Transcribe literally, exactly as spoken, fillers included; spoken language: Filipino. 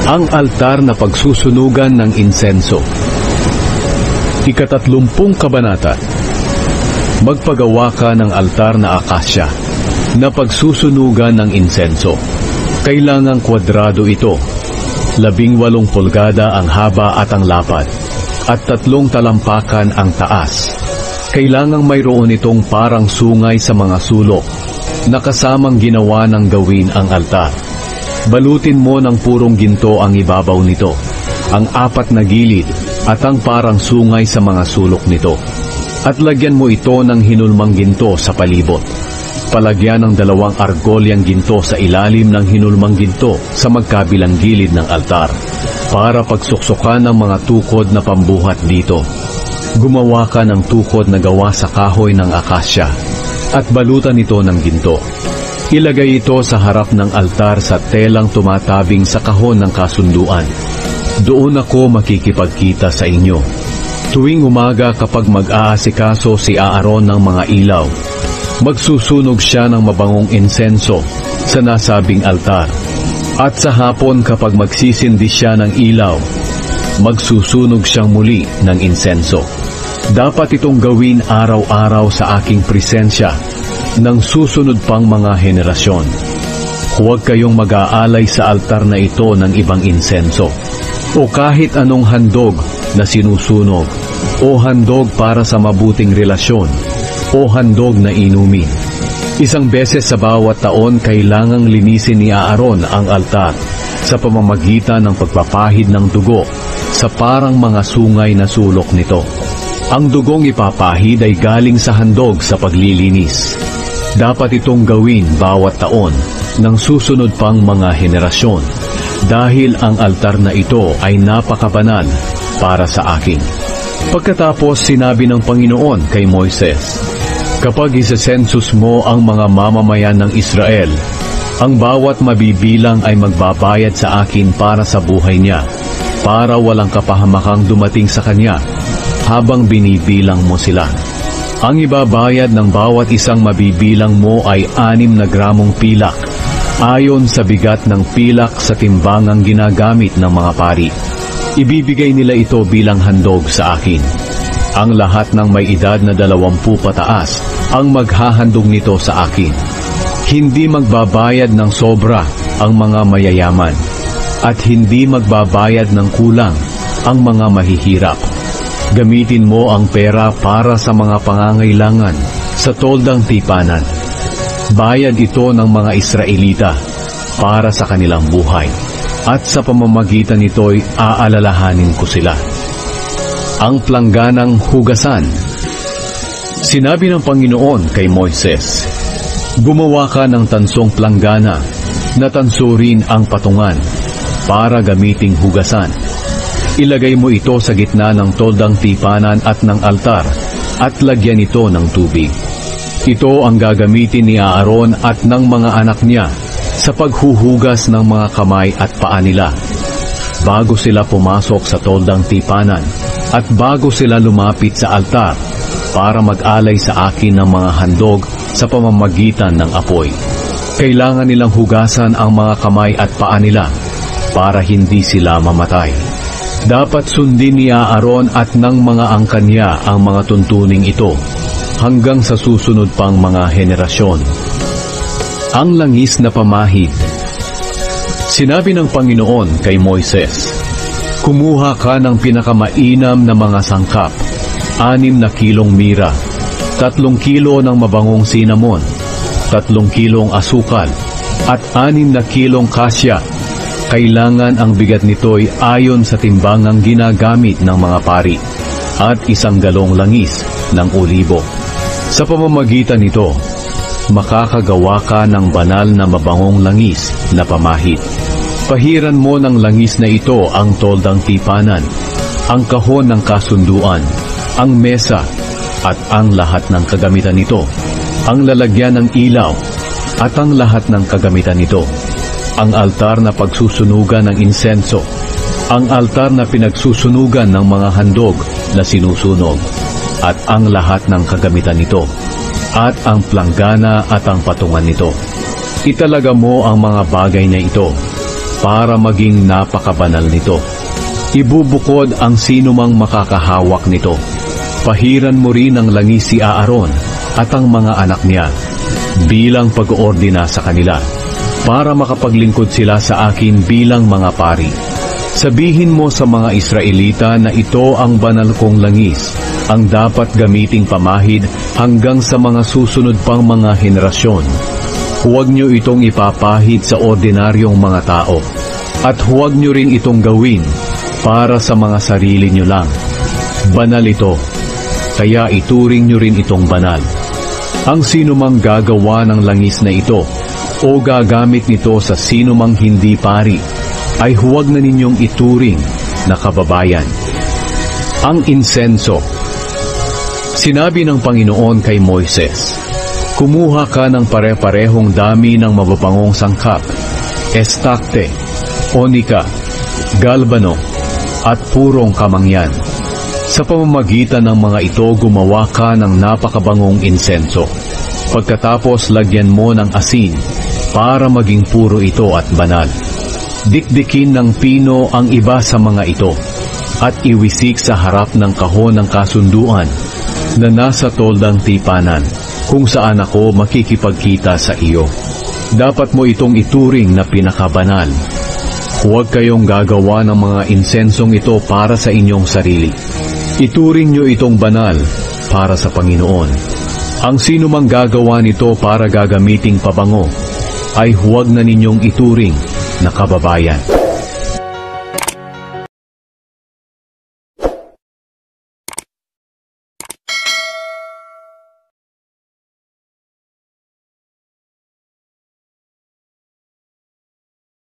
Ang altar na pagsusunugan ng insenso. Ikatatlumpung kabanata. Magpagawa ka ng altar na akasya na pagsusunugan ng insenso. Kailangang kwadrado ito. Labing walong pulgada ang haba at ang lapad, at tatlong talampakan ang taas. Kailangang mayroon itong parang sungay sa mga sulok, na kasamang ginawa ng gawin ang altar. Balutin mo ng purong ginto ang ibabaw nito, ang apat na gilid, at ang parang sungay sa mga sulok nito. At lagyan mo ito ng hinulmang ginto sa palibot. Palagyan ng dalawang argolyang ginto sa ilalim ng hinulmang ginto sa magkabilang gilid ng altar, para pagsuksukan ng mga tukod na pambuhat dito. Gumawa ka ng tukod na gawa sa kahoy ng akasya, at balutan ito ng ginto. Ilagay ito sa harap ng altar sa telang tumatabing sa kahon ng kasunduan. Doon ako makikipagkita sa inyo. Tuwing umaga kapag mag-aasikaso si Aaron ng mga ilaw, magsusunog siya ng mabangong insenso sa nasabing altar. At sa hapon kapag magsisindi siya ng ilaw, magsusunog siyang muli ng insenso. Dapat itong gawin araw-araw sa aking presensya ng susunod pang mga henerasyon. Huwag kayong mag-aalay sa altar na ito ng ibang insenso, o kahit anong handog na sinusunog, o handog para sa mabuting relasyon, o handog na inumin. Isang beses sa bawat taon kailangang linisin ni Aaron ang altar sa pamamagitan ng pagpapahid ng dugo sa parang mga sungay na sulok nito. Ang dugong ipapahid ay galing sa handog sa paglilinis. Dapat itong gawin bawat taon ng susunod pang mga henerasyon, dahil ang altar na ito ay napakabanal para sa akin. Pagkatapos sinabi ng Panginoon kay Moises, kapag isa-census mo ang mga mamamayan ng Israel, ang bawat mabibilang ay magbabayad sa akin para sa buhay niya, para walang kapahamakang dumating sa kanya habang binibilang mo sila. Ang ibabayad ng bawat isang mabibilang mo ay anim na gramong pilak, ayon sa bigat ng pilak sa timbangang ginagamit ng mga pari. Ibibigay nila ito bilang handog sa akin. Ang lahat ng may edad na dalawampu pataas ang maghahandog nito sa akin. Hindi magbabayad ng sobra ang mga mayayaman, at hindi magbabayad ng kulang ang mga mahihirap. Gamitin mo ang pera para sa mga pangangailangan sa toldang tipanan. Bayad ito ng mga Israelita para sa kanilang buhay, at sa pamamagitan nito'y aalalahanin ko sila. Ang plangganang hugasan. Sinabi ng Panginoon kay Moises, gumawa ka ng tansong planggana na tansurin ang patungan para gamiting hugasan. Ilagay mo ito sa gitna ng toldang tipanan at ng altar, at lagyan ito ng tubig. Ito ang gagamitin ni Aaron at ng mga anak niya sa paghuhugas ng mga kamay at paa nila, bago sila pumasok sa toldang tipanan, at bago sila lumapit sa altar para mag-alay sa akin ng mga handog sa pamamagitan ng apoy. Kailangan nilang hugasan ang mga kamay at paa nila para hindi sila mamatay. Dapat sundin ni Aaron at ng mga angkan niya ang mga tuntuning ito hanggang sa susunod pang mga henerasyon. Ang langis na pamahid. Sinabi ng Panginoon kay Moises, kumuha ka ng pinakamainam na mga sangkap, anim na kilong mira, tatlong kilo ng mabangong sinamon, tatlong kilong asukal, at anim na kilong kasya. Kailangan ang bigat nito'y ayon sa timbangang ginagamit ng mga pari, at isang galong langis ng olibo. Sa pamamagitan nito, makakagawa ka ng banal na mabangong langis na pamahid. Pahiran mo ng langis na ito ang toldang tipanan, ang kahon ng kasunduan, ang mesa, at ang lahat ng kagamitan nito, ang lalagyan ng ilaw, at ang lahat ng kagamitan nito, ang altar na pagsusunugan ng insenso, ang altar na pinagsusunugan ng mga handog na sinusunog, at ang lahat ng kagamitan nito, at ang planggana at ang patungan nito. Italaga mo ang mga bagay na ito para maging napakabanal nito. Ibubukod ang sinumang makakahawak nito. Pahiran mo rin ng langis si Aaron at ang mga anak niya bilang pag-oordina sa kanila para makapaglingkod sila sa akin bilang mga pari. Sabihin mo sa mga Israelita na ito ang banal kong langis, ang dapat gamiting pamahid hanggang sa mga susunod pang mga henerasyon. Huwag niyo itong ipapahid sa ordinaryong mga tao, at huwag niyo rin itong gawin para sa mga sarili niyo lang. Banal ito, kaya ituring niyo rin itong banal. Ang sinumang gagawa ng langis na ito o gagamit nito sa sinumang hindi pari, ay huwag na ninyong ituring na kababayan. Ang insenso. Sinabi ng Panginoon kay Moises, kumuha ka ng pare-parehong dami ng mababangong sangkap, estakte, onika, galbano, at purong kamangyan. Sa pamamagitan ng mga ito, gumawa ka ng napakabangong insenso. Pagkatapos, lagyan mo ng asin para maging puro ito at banal. Dikdikin ng pino ang iba sa mga ito at iwisik sa harap ng kahon ng kasunduan na nasa toldang tipanan kung saan ako makikipagkita sa iyo. Dapat mo itong ituring na pinakabanal. Huwag kayong gagawa ng mga insensong ito para sa inyong sarili. Ituring nyo itong banal para sa Panginoon. Ang sinumang gagawa nito para gagamiting pabango, ay huwag na ninyong ituring na kababayan.